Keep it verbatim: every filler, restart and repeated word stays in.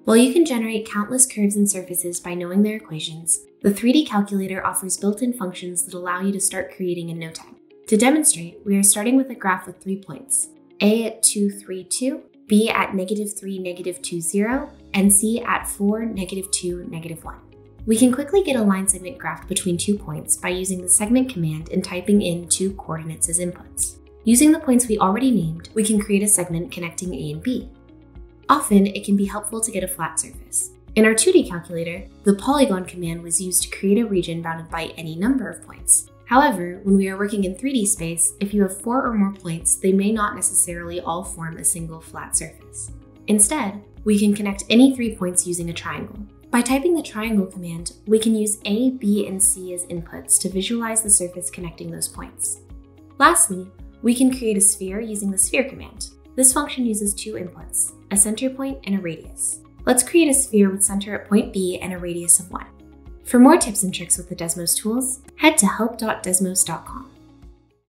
While you can generate countless curves and surfaces by knowing their equations, the three D calculator offers built-in functions that allow you to start creating in no time. To demonstrate, we are starting with a graph with three points, A at two, three, two, B at negative three, negative two, zero, and C at four, negative two, negative one. We can quickly get a line segment graphed between two points by using the segment command and typing in two coordinates as inputs. Using the points we already named, we can create a segment connecting A and B. Often, it can be helpful to get a flat surface. In our two D calculator, the polygon command was used to create a region bounded by any number of points. However, when we are working in three D space, if you have four or more points, they may not necessarily all form a single flat surface. Instead, we can connect any three points using a triangle. By typing the triangle command, we can use A, B, and C as inputs to visualize the surface connecting those points. Lastly, we can create a sphere using the sphere command. This function uses two inputs, a center point and a radius. Let's create a sphere with center at point B and a radius of one. For more tips and tricks with the Desmos tools, head to help dot desmos dot com.